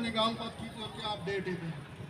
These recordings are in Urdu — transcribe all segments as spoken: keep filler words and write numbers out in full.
نے گال بات کی تو کیا اپڈیٹ ہے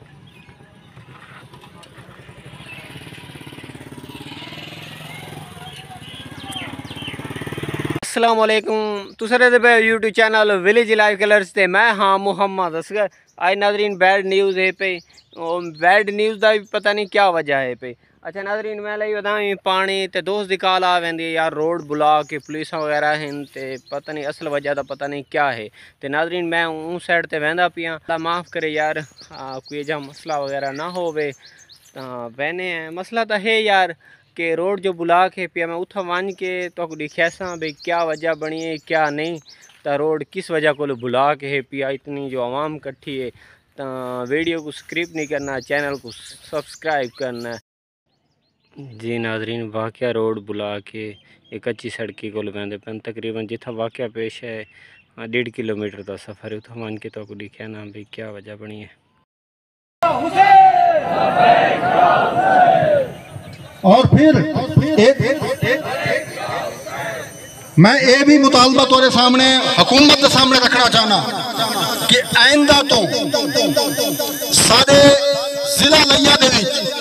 السلام علیکم تسرے دے YouTube channel village life colours تے میں ہاں محمد اصغر آج ناظرین بیڈ نیوز ہے پہ بیڈ نیوز دا بھی پتہ نہیں کیا وجہ ہے پہ اچھا ناظرین میں لئی بتائیں پانی تے دوست دی کال آ ویندی یار روڈ بلاک پولیس وغیرہ ہیں تے پتہ نہیں اصل وجہ دا پتہ نہیں کیا ہے تے ناظرین میں اون سائڈ تے ویندا پیاں اللہ معاف کرے یار کوئی جا مسئلہ وغیرہ نہ ہووے تاں وینے ہیں مسئلہ تا ہے یار کہ روڈ جو بلاک ہے پیا میں اتھا وان کے تو دکھیساں بھئی کیا وجہ بنی ہے کیا نہیں تا روڈ کس وجہ کو بلاک ہے پیا اتنی جو عوام کٹھی ہے تا ویڈیو کو سکرپ نہیں کرنا چینل کو سبسکرائب کرنا جی ناظرین واقعہ روڈ بلاک ہے ایک اچھی سڑکی کو لگاندے پن تقریباً جتھا واقعہ پیش ہے ڈیڑھ کلو میٹر دا سفر ہے اتھا وان کے تو دکھینا بھئی کیا وجہ بنی ہے اور پھر میں یہ بھی مطالبہ تورے سامنے حکومت کے سامنے رکھنا چاہنا کہ آئندہ تو سارے ضلع لیا دے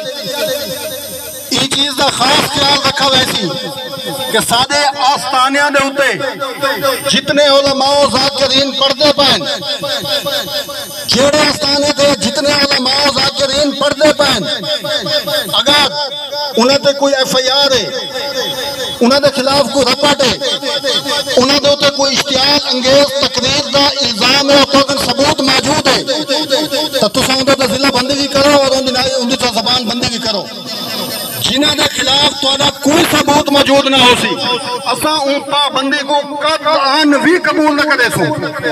یہ چیز کا خاص خیال رکھا ویسی کہ سارے آستانیاں دے ہوتے جتنے علماء و ذاکرین پڑھتے پہن کیڑے آستانے دے جتنے علماء و ذاکرین پڑھتے پہن اگر انہیں تے کوئی ایف آئی آر ہے انہیں دے خلاف کوئی رپٹ ہے انہیں دے ہوتے کوئی اشتعال انگیز تقریر دا الزام ہے اور ثبوت موجود ہے تو تساں اندر تے ضلع بندی بھی کرو اور ان دی زبان بندی بھی کرو جنہ دے خلاف تہاڈا کوئی ثبوت موجود نہ ہو سی اساں اون پابندی کو قطعاً بھی قبول نہ کرے سو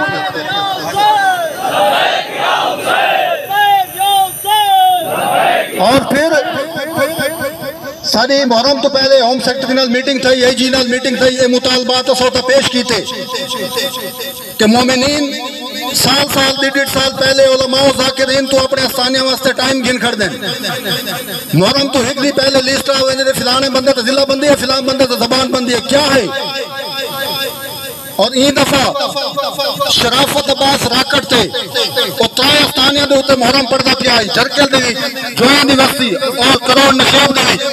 اور پھر ساری محرم تو پہلے ہوم سیکٹری نال میٹنگ تھی اے جی نال میٹنگ تھی یہ مطالبات اسوتا پیش کی تھے کہ مومنین سال سال ڈیڑھ ڈیڑھ سال پہلے علماء و ذاکرین تو اپنے آستانیاں واسطے ٹائم گن کر دیں محرم تو ایک دی پہلے لیسٹ آوے جنہیں فلانے بندے تو ضلع بندی ہے فلان بندے تو زبان بندی ہے کیا ہے اور این دفعہ شرافت عباس راکٹ تھے اور ترائے آستانیاں دے ہوتے محرم پڑھتا پیا ہے جھرکل دے جوان دی وقتی اور کروڑ نشیب دے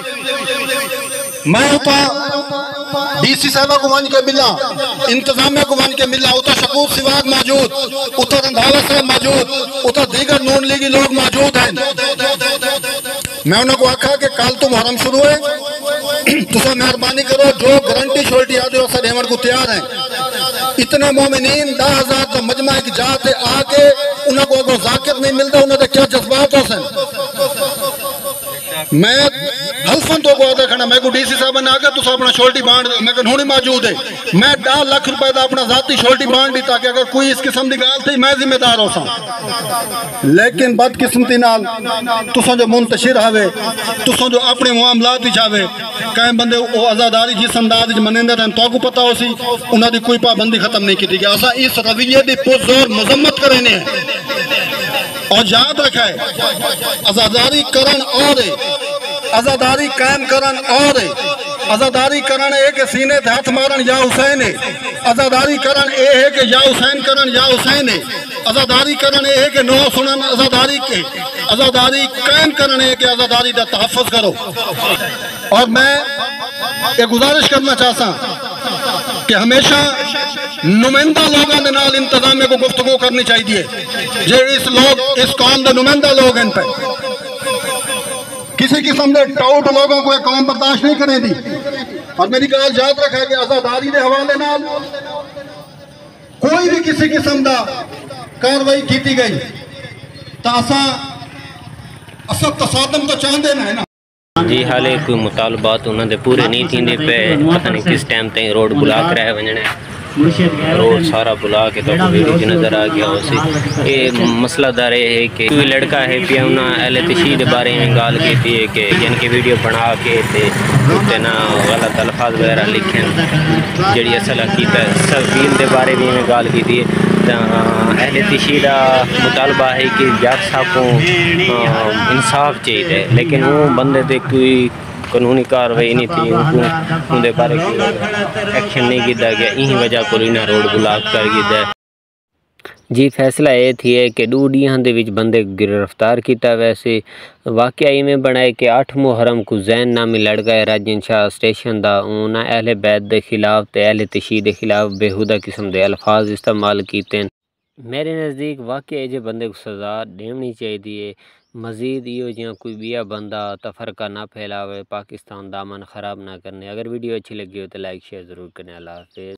میں ہوتا ڈی سی صاحبہ کو مان کے ملا انتظامیہ کو مان کے ملا اتھا شکور سواگ موجود اتھا رندھاوہ صاحب موجود اتھا دیگر نون لیگی لوگ موجود ہیں میں انہوں کو آکھا کہ کال تو محرم شروع ہے تو سا مہربانی کرو جو گرنٹی شورٹی آدھے اور سا دیمن کو تیار ہیں اتنے مومنین دا ہزار کا مجمع ایک جات ہے آکے انہوں کو اگر ذاکر نہیں ملتا انہوں نے کیا جذبات ہو سن میں حلفن تو کو آدھا کھنا میں کو ڈی سی صاحب نے آگا تو سا اپنا شورٹی بانڈ میں کہ نھونی موجود ہے میں ڈال لاکھ روپے دا اپنا ذاتی شورٹی بانڈ دی تاکہ اگر کوئی اس قسم دی گال تھی میں ذمہ دار ہو سا لیکن بد قسمتی نال تو سا جو منتشر ہوئے تو سا جو اپنے معاملات ہی چاہوے کہیں بندے وہ ازاداری جس انداز جو منندر ہیں تو کو پتا ہو سی انہوں نے کوئی پابندی ختم نہیں کی تھی کہ ایسا اس رویے دی پرزور مذمت کرنے ہیں اور یاد رکھا ہے ازاداری کرن اور ازاداری قائم کرن اور ازاداری کرن اے کہ سینے تھے ہاتھ مارن یا حسین ہے ازاداری کرن اے ہے کہ یا حسین کرن یا حسین ہے ازاداری کرن اے ہے کہ نو سنن ازاداری کے ازاداری قائم کرن اے کہ ازاداری دا تحفظ کرو اور میں ایک گزارش کرنا چاہتا ہوں کہ ہمیشہ نمائندہ لوگوں نے نال انتظامیہ کو گفتگو کرنی چاہیے جو اس لوگ اس قوم دے نمائندہ لوگ ہیں پہ کسی قسم دے ٹاؤٹ لوگوں کو ایک قوم برداشت نہیں کرنے دی اور میری کال یاد رکھا ہے کہ آزاداری دے حوالے نال کوئی بھی کسی قسم دا کاروائی کیتی گئی تاسا اسا تصادم تو چاہندے نہ ہے نا جی حالے کوئی مطالبات انہوں نے پورے نہیں تھیندے پہ پتہ نہیں کس ٹائم تک روڈ بلاک رہے ونجنے روڈ سارا بلا کے تو ویڈیو جو نظر آ گیا اسی یہ مسئلہ دار ہے کہ کوئی لڑکا ہے پیا انہاں اہل تشہیر بارے میں گال کیتی ہے کہ جن کی ویڈیو بنا کے تے تے نا غلط الفاظ وغیرہ لکھیں جڑی اصل حقیقت سب دین دے بارے میں گال کیتی ہے اہل تشہیر مطالبہ ہے کہ جج صاحب کو انصاف چاہیے لیکن وہ بندے تے کوئی قانونی کاروائی نہیں تھی ان دے بارے ایکشن نہیں کیتا گیا یہی وجہ کو انہاں روڈ بلاک کر گیا جی فیصلہ یہ تھی ہے کہ دو ڈیہاں دے وچ بندے گرفتار کیتا ویسے واقعہ میں بنائے کہ اٹھ محرم کو زین نامی لڑکا ہے راجن شاہ اسٹیشن دا انہاں اہل بیت دے خلاف تے اہل تشیع دے خلاف بےہودہ قسم دے الفاظ استعمال کیتے ہیں۔ میرے نزدیک واقعہ جے بندے کو سزا دینی چاہیے۔ مزید یہ جہاں کوئی بیا بندہ تفرقہ نہ پھیلاوے، پاکستان دامن خراب نہ کرنے۔ اگر ویڈیو اچھی لگی ہو تو لائک شیئر ضرور کریں۔ اللہ حافظ۔